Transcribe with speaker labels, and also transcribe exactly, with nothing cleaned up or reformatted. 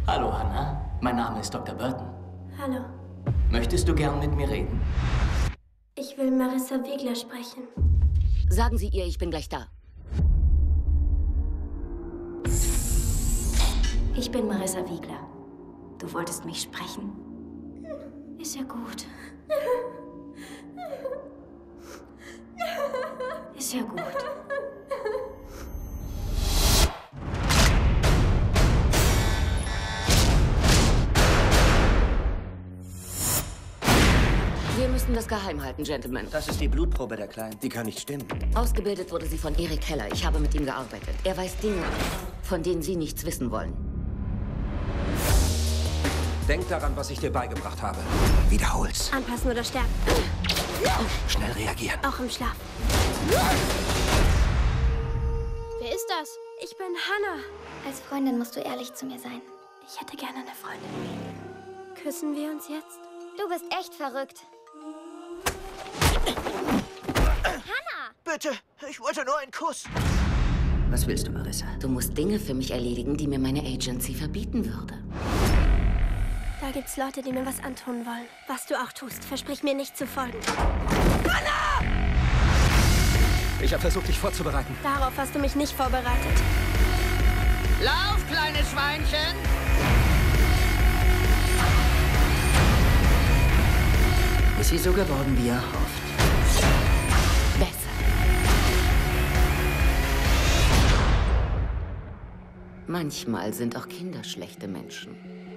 Speaker 1: Hallo, Hannah. Mein Name ist Doktor Burton.
Speaker 2: Hallo.
Speaker 1: Möchtest du gern mit mir reden?
Speaker 2: Ich will Marissa Wiegler sprechen.
Speaker 3: Sagen Sie ihr, ich bin gleich da.
Speaker 2: Ich bin Marissa Wiegler. Du wolltest mich sprechen? Ist ja gut. Ist ja gut.
Speaker 3: Wir müssen das geheim halten, Gentlemen.
Speaker 4: Das ist die Blutprobe der Kleinen. Die kann nicht stimmen.
Speaker 3: Ausgebildet wurde sie von Erik Heller. Ich habe mit ihm gearbeitet. Er weiß Dinge, von denen Sie nichts wissen wollen.
Speaker 4: Denk daran, was ich dir beigebracht habe. Wiederhol's.
Speaker 2: Anpassen oder sterben.
Speaker 4: Schnell reagieren.
Speaker 2: Auch im Schlaf.
Speaker 5: Wer ist das?
Speaker 2: Ich bin Hannah.
Speaker 5: Als Freundin musst du ehrlich zu mir sein.
Speaker 2: Ich hätte gerne eine Freundin. Küssen wir uns jetzt?
Speaker 5: Du bist echt verrückt. Hannah!
Speaker 4: Bitte, ich wollte nur einen Kuss. Was willst du, Marissa?
Speaker 3: Du musst Dinge für mich erledigen, die mir meine Agency verbieten würde.
Speaker 2: Da gibt's Leute, die mir was antun wollen. Was du auch tust, versprich mir nicht zu folgen.
Speaker 4: Hannah! Ich habe versucht, dich vorzubereiten.
Speaker 2: Darauf hast du mich nicht vorbereitet.
Speaker 4: Lauf, kleines Schweinchen! Ist sie so geworden, wie er hofft?
Speaker 3: Besser. Manchmal sind auch Kinder schlechte Menschen.